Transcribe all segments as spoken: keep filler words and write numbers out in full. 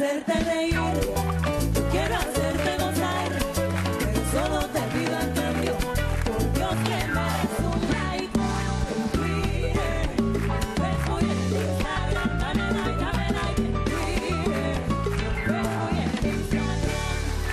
hacerte reír, yo quiero hacerte gozar, pero solo te pido en cambio, por Dios que me des un like en Twitter, Facebook y en Instagram, dame like, dame like en Twitter, Facebook y en Instagram.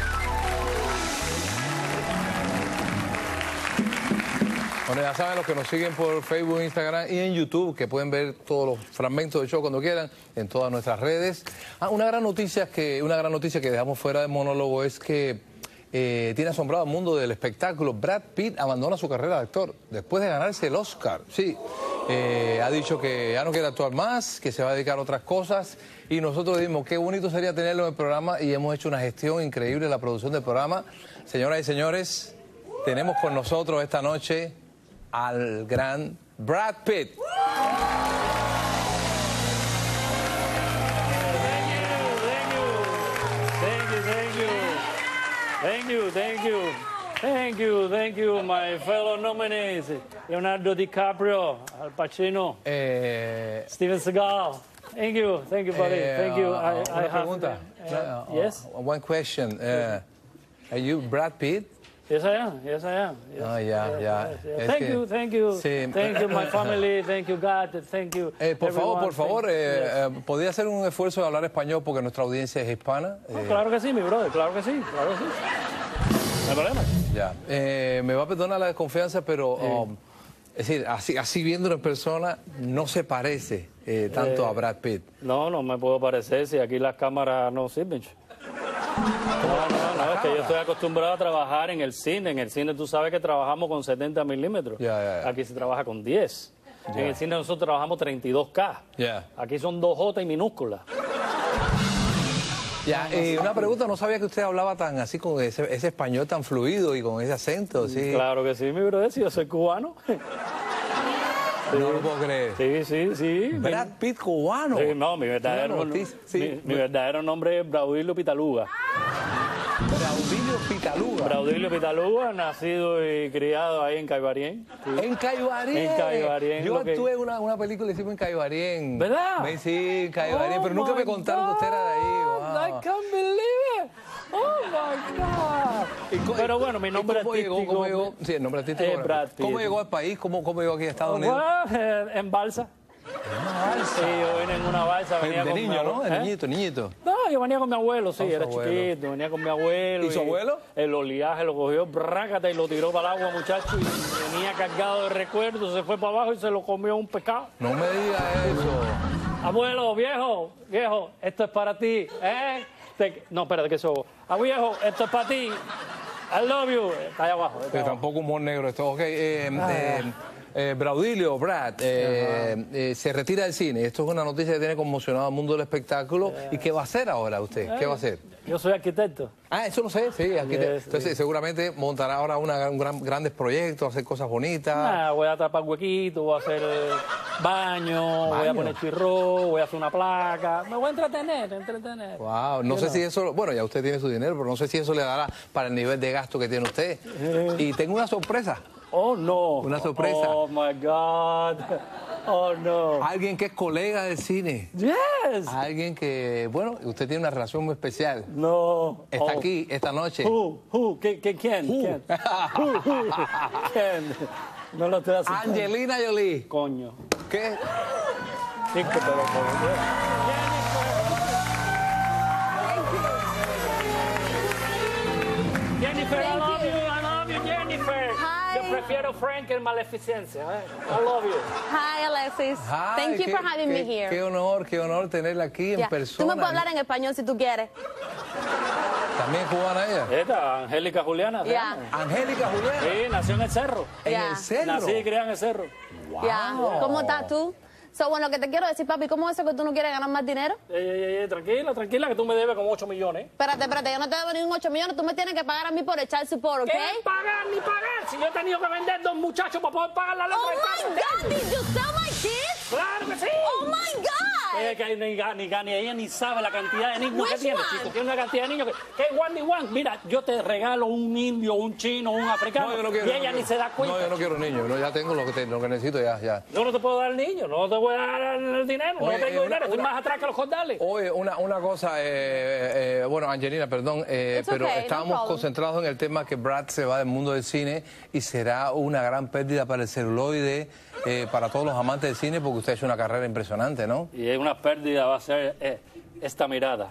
Bueno, ya saben los que nos siguen por Facebook, Instagram y en YouTube, que pueden ver todos los fragmentos del show cuando quieran en todas nuestras redes. Ah, una gran noticia que, una gran noticia que dejamos fuera del monólogo es que eh, tiene asombrado al mundo del espectáculo. Brad Pitt abandona su carrera de actor después de ganarse el Oscar. Sí, eh, ha dicho que ya no quiere actuar más, que se va a dedicar a otras cosas. Y nosotros dijimos, qué bonito sería tenerlo en el programa y hemos hecho una gestión increíble en la producción del programa. Señoras y señores, tenemos con nosotros esta noche al gran Brad Pitt. Thank you, thank you, thank you, thank you, my fellow nominees, Leonardo DiCaprio, Al Pacino, Eh, Steven Seagal. Thank you, thank you, buddy, eh, thank you. uh, I, una I have, pregunta. uh, Uh, yes, uh, one question. Uh, are you Brad Pitt? yes I am, yes I am. Yes, Ah, ya, yes, ya. yes, yes. Es Thank que- you, thank you, Sí. thank you, my family, thank you, God, thank you. Eh, por favor, everyone, por favor, thank- eh, yes. eh, ¿podría hacer un esfuerzo de hablar español porque nuestra audiencia es hispana? No, Eh, claro que sí, mi brother, claro que sí, claro que sí. No hay problema. Ya. Eh, me va a perdonar la desconfianza, pero um, es decir, así, así viéndolo en persona, no se parece eh, tanto a Brad Pitt. No, no me puedo parecer si aquí las cámaras no sirven. ch- No, no, no, es que yo estoy acostumbrado a trabajar en el cine. En el cine tú sabes que trabajamos con setenta milímetros. Ya, ya, ya. Aquí se trabaja con diez. En el cine nosotros trabajamos treinta y dos K. Ya. Aquí son dos J y minúsculas. Ya, eh, una pregunta, no sabía que usted hablaba tan así, con ese, ese español tan fluido y con ese acento, sí. Claro que sí, mi brother, si yo soy cubano. No lo puedo creer. Sí, sí, sí. Brad Pitt cubano. Sí, no, mi verdadero, Una noticia, sí. mi, mi verdadero nombre es Braudilio Pitaluga. Braudilio Pitaluga. Braudilio Pitaluga, nacido y criado ahí en Caibarien. Sí. En Caibarien. En Caibarien, Yo lo que- actué en una, una película, hicimos en Caibarien. ¿Verdad? Me- Sí, en Caibarien, Oh pero nunca my me contaron que usted era de ahí. God, Wow. I can't believe it. Oh my God. ¿Y co- Pero bueno, mi y nombre cómo artístico. llegó, cómo llegó? Sí, el nombre artístico. es bueno. Brad Pitt. ¿Cómo llegó al país? ¿Cómo, cómo llegó aquí a Estados Unidos? Bueno, eh, en balsa. Sí, yo vine en una balsa. Venía de con niño, mi ¿no? De abuelo. ¿Eh? niñito, niñito. No, yo venía con mi abuelo, sí, Con su era abuelo. chiquito, venía con mi abuelo. ¿Y su abuelo? El oleaje lo cogió, brácata, y lo tiró para el agua, muchacho, y venía cargado de recuerdos, se fue para abajo y se lo comió un pescado. No me diga eso. Abuelo, viejo, viejo, esto es para ti, ¿eh? Te- No, espérate, que eso. Ah, viejo, esto es para ti. I love you. Está ahí abajo. Está Que ahí abajo. tampoco humor negro esto. Ok, eh, eh, eh, Braudilio, Brad, eh, eh, se retira del cine. Esto es una noticia que tiene conmocionado al mundo del espectáculo. ¿Y qué va a hacer ahora usted? ¿Qué va a hacer? Yo soy arquitecto. Ah, eso lo sé, sí. Aquí te- Yes, entonces, sí. seguramente montará ahora una, un gran- grandes proyectos, hacer cosas bonitas. Ah, voy a tapar huequitos, voy a hacer eh, baño, voy a Baño. poner chirro, voy a hacer una placa. Me voy a entretener, entretener. Wow, no Yo sé no. si eso, bueno, ya usted tiene su dinero, pero no sé si eso le dará para el nivel de gasto que tiene usted. Y tengo una sorpresa. Oh, no. Una sorpresa. Oh, my God. Oh, no. Alguien que es colega del cine. Yes. Alguien que, bueno, usted tiene una relación muy especial. No. Está Oh. aquí esta noche. Who? Who? ¿Qué, qué, quién? Who? ¿Quién? Who? Who? ¿Quién? No lo estoy haciendo. Angelina Jolie. Coño. ¿Qué? Sí, que te lo pongo. Jennifer, I love you, I love you, Jennifer. Hi. Yo prefiero Frank en Maleficencia. eh. I love you. Hi, Alexis. Ay, Thank you qué- for having qué- me here. Qué honor, qué honor tenerla aquí en Yeah. persona. Tú me puedes hablar en español si tú quieres. También cubana ella. Esta, Angélica Juliana. ¿se Ya. llama? Angélica Juliana. Sí, nació en el cerro. En Ya. el cerro. Nací y criada en el cerro. Ya. ¿Cómo estás tú? So, bueno, que te quiero decir, papi, ¿cómo es eso que tú no quieres ganar más dinero? Ey, ey, ey, ey, tranquila, tranquila, que tú me debes como ocho millones. Espérate, espérate, yo no te debo ningún ocho millones, tú me tienes que pagar a mí por echar support, ¿ok? ¿Qué pagar ni pagar? Si yo he tenido que vender dos muchachos para poder pagar la letra Oh de my casa. God, did you sell my kids? ¡Claro que sí! Oh my God. Es que ni, ni, ni ella ni sabe la cantidad de niños que Which tiene, one? chico. Tiene una cantidad de niños que, que es one y one. Mira, yo te regalo un indio, un chino, un africano. No, yo no quiero, y yo ella no ni quiero. se da cuenta. No, yo no quiero niños. No, ya tengo lo que, te- lo que necesito, ya, ya. Yo no te puedo dar niño, no te voy a dar el dinero. Oye, no tengo eh, dinero, una- estoy una- más atrás que los jordales. Oye, una, una cosa, eh, eh, bueno, Angelina, perdón, eh, It's pero okay, no estábamos problem. concentrados en el tema que Brad se va del mundo del cine y será una gran pérdida para el celuloide, eh, para todos los amantes del cine, porque usted ha hecho una carrera impresionante, ¿no? Y es una pérdida, va a ser eh, esta mirada.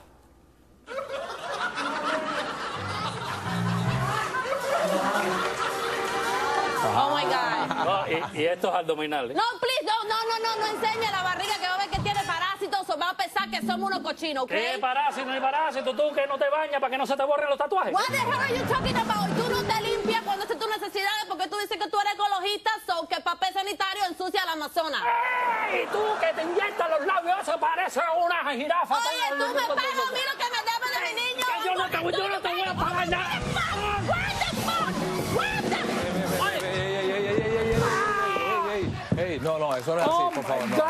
Oh my God. No, y, y estos abdominales. No, please, no, no, no, no, no enseñe la barriga que va a ver que tiene parásitos o va a pensar que somos unos cochinos, ¿ok? ¿Qué parásito, no hay parásito? Tú que no te bañas para que no se te borren los tatuajes. What the hell are you talking about? Tú no te limpias cuando haces tus necesidades porque tú dices que tú eres ecologista, so que el papel sanitario ensucia al Amazonas. ¡Ey! Tú que te inyectas los labios, eso parece una jirafa. Oye, tú me pagas a mí lo que me debes de mi niño. Que yo no te voy- yo no te voy a pagar nada. What the fuck? What the fuck? Ey, ey, ey, ey, ey, ey, ey, ey, ey, ey, ey, no, no, eso no es Oh así, por favor, my no. God.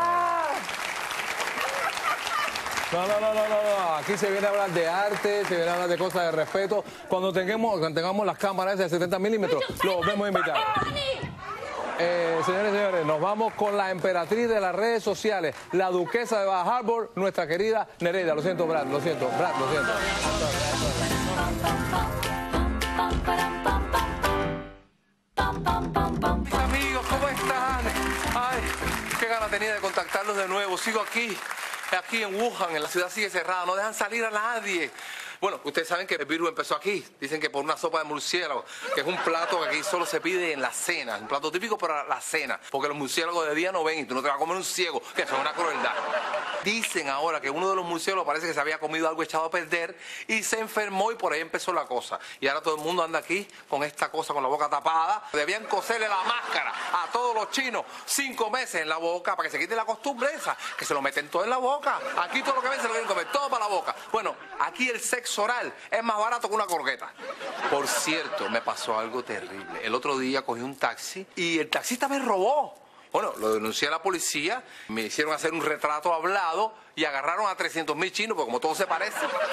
No, no, no, no, no, no, aquí se viene a hablar de arte, se viene a hablar de cosas de respeto. Cuando tengamos, cuando tengamos las cámaras de setenta milímetros, lo vemos a invitar. Eh, señores y señores, nos vamos con la emperatriz de las redes sociales, la duquesa de Baja Harbor, nuestra querida Nereida. Lo siento, Brad, lo siento, Brad, lo siento. Mis amigos, ¿cómo están? Ay, qué ganas tenía de contactarlos de nuevo. Sigo aquí, aquí en Wuhan, en la ciudad sigue cerrada, no dejan salir a nadie. Bueno, ustedes saben que el virus empezó aquí. Dicen que por una sopa de murciélago, que es un plato que aquí solo se pide en la cena. Un plato típico para la cena. Porque los murciélagos de día no ven y tú no te vas a comer un ciego, que eso es una crueldad. Dicen ahora que uno de los murciélagos parece que se había comido algo echado a perder y se enfermó y por ahí empezó la cosa. Y ahora todo el mundo anda aquí con esta cosa, con la boca tapada. Debían coserle la máscara a todos los chinos cinco meses en la boca para que se quite la costumbre esa, que se lo meten todo en la boca. Aquí todo lo que ven se lo quieren comer, todo para la boca. Bueno, aquí el sexo oral es más barato que una croqueta. Por cierto, me pasó algo terrible. El otro día cogí un taxi y el taxista me robó. Bueno, lo denuncié a la policía, me hicieron hacer un retrato hablado y agarraron a trescientos mil chinos, porque como todo se parece.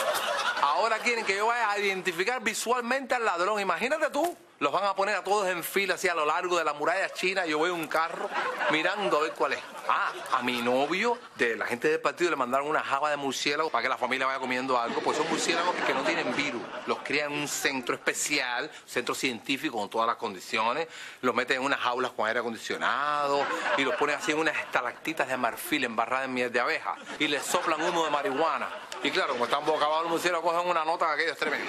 Ahora quieren que yo vaya a identificar visualmente al ladrón. Imagínate tú, los van a poner a todos en fila así a lo largo de la muralla china. Yo veo un carro mirando a ver cuál es. Ah, a mi novio, de la gente del partido, le mandaron una java de murciélagos para que la familia vaya comiendo algo. Pues son murciélagos que no tienen virus. Los crían en un centro especial, centro científico con todas las condiciones. Los meten en unas jaulas con aire acondicionado y los ponen así en unas estalactitas de marfil embarradas en miel de abeja. Y les soplan humo de marihuana. Y claro, como están boca abajo los murciélagos, cogen una nota que aquello es tremendo.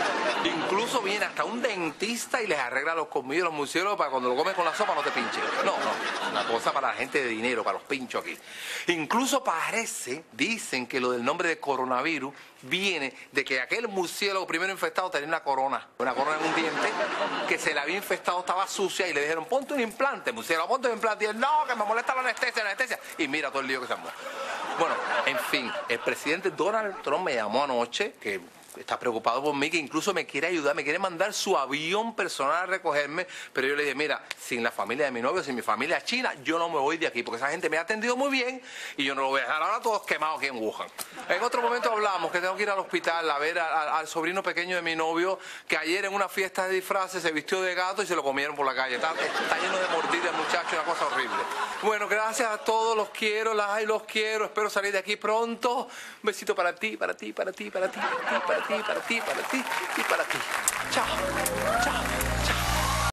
Incluso viene hasta un dentista y les arregla los colmillos de los murciélagos para cuando lo comen con la sopa no te pinche. No, no, una cosa para la gente de dinero, para los pinchos aquí. Incluso parece, dicen que lo del nombre de coronavirus viene de que aquel murciélago primero infectado tenía una corona, una corona en un diente, que se le había infectado, estaba sucia y le dijeron, ponte un implante, murciélago, ponte un implante. Y él, no, que me molesta la anestesia, la anestesia. Y mira todo el lío que se armó. Bueno, en fin, el presidente Donald Trump me llamó anoche, que está preocupado por mí, que incluso me quiere ayudar, me quiere mandar su avión personal a recogerme, pero yo le dije, mira, sin la familia de mi novio, sin mi familia china, yo no me voy de aquí, porque esa gente me ha atendido muy bien y yo no lo voy a dejar ahora todos quemados aquí en Wuhan. En otro momento hablamos que tengo que ir al hospital a ver a- a- al sobrino pequeño de mi novio, que ayer en una fiesta de disfraces se vistió de gato y se lo comieron por la calle. Está, está lleno de mordidas el muchacho, una cosa horrible. Bueno, gracias a todos, los quiero, las ay, los quiero, espero salir de aquí pronto. Un besito para ti, para ti, para ti, para ti, para ti, para ti, para ti, para ti y para ti. Chao, chao.